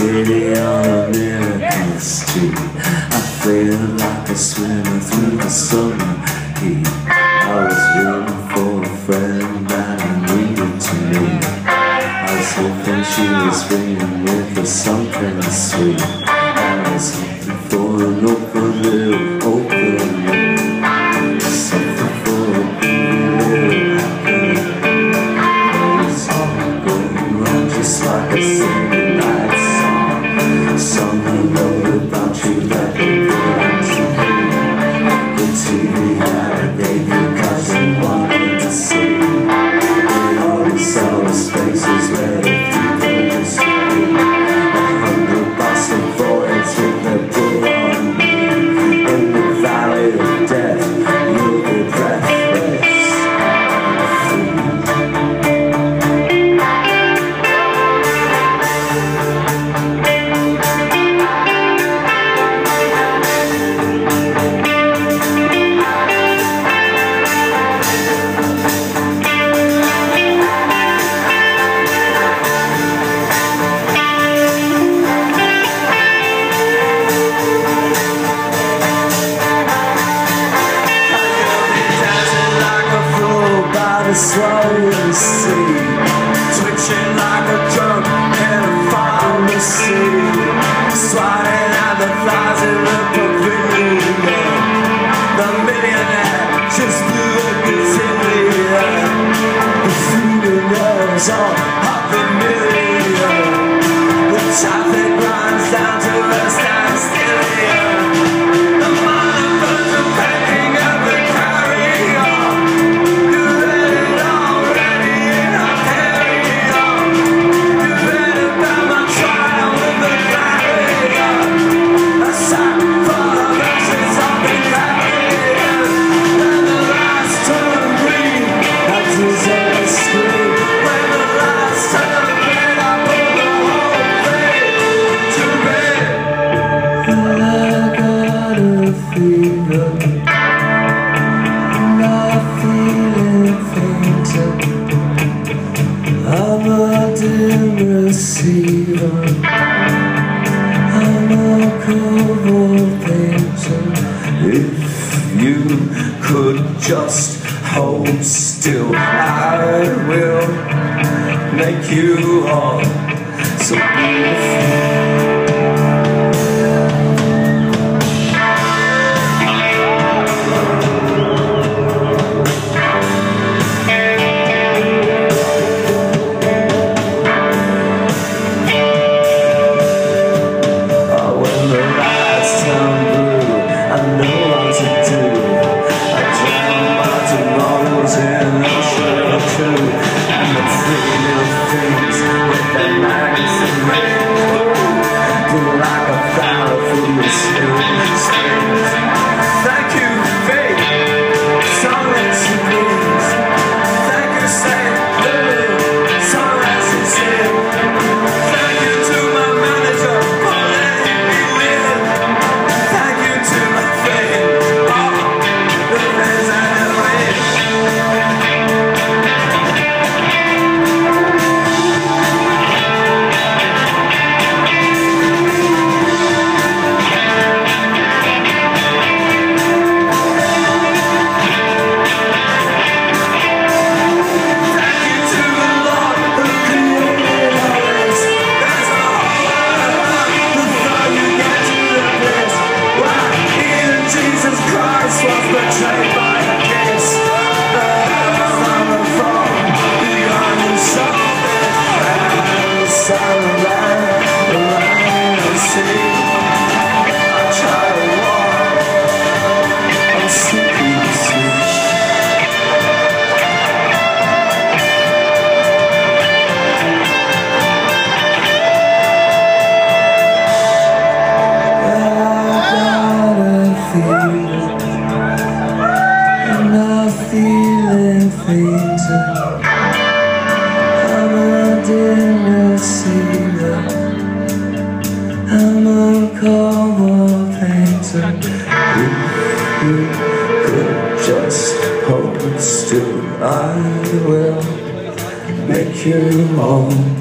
city on a miracle street. I feel like a swimmer through the summer heat. I was waiting for a friend that I needed to meet. I was hoping she was bringing with her something sweet. I was hoping for an open little open, something for a little happening. But it's all going wrong, just like a Sunday night song. Song I wrote about you that they put on TV. The TV that I gave you cause you wanted to see. We always saw the spaces where the people used to be. 100 Boston boys with their bull on me. In the valley of death, you'll be breathless. Slowly see, twitching like a drum in a pharmacy, swatting at the flies in the pavilion. The millionaire just blew a gazillion. The funerals all half a million. The traffic runs down to a standstill. The motherfuckers are packing up the carry-on. I'm a dim receiver, I'm a cold painter. If you could just hold still, I will make you all so beautiful. Feeling fainter, I'm a dim receiver, I'm a cold painter. If you could just hold still, I will make you all